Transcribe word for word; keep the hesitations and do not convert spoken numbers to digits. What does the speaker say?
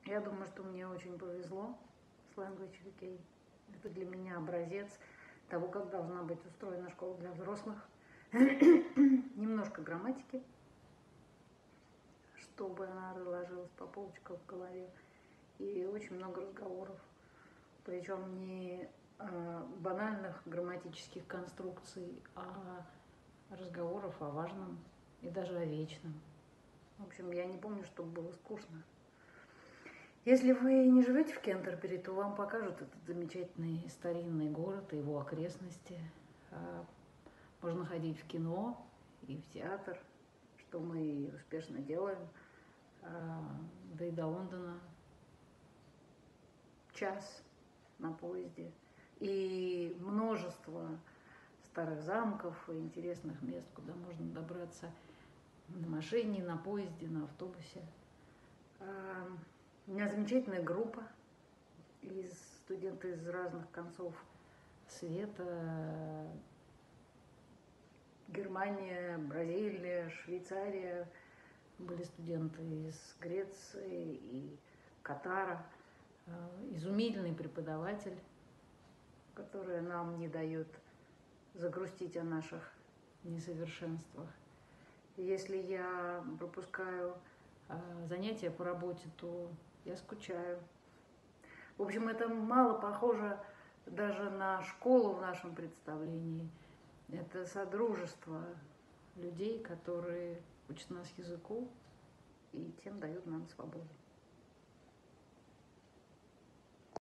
Я думаю, что мне очень повезло с Language ви кей. Это для меня образец того, как должна быть устроена школа для взрослых. Немножко грамматики, чтобы она разложилась по полочкам в голове. И очень много разговоров. Причем не э, банальных грамматических конструкций, а разговоров о важном и даже о вечном. В общем, я не помню, чтобы было скучно. Если вы не живете в Кентербери, то вам покажут этот замечательный старинный город и его окрестности. Можно ходить в кино и в театр, что мы успешно делаем. Да и до Лондона час на поезде. И множество старых замков и интересных мест, куда можно добраться на машине, на поезде, на автобусе. У меня замечательная группа, из студенты из разных концов света. Германия, Бразилия, Швейцария. Были студенты из Греции и Катара. Изумительный преподаватель, который нам не дает загрустить о наших несовершенствах. Если я пропускаю занятия по работе, то я скучаю. В общем, это мало похоже даже на школу в нашем представлении. Это содружество людей, которые учат нас языку и тем дают нам свободу.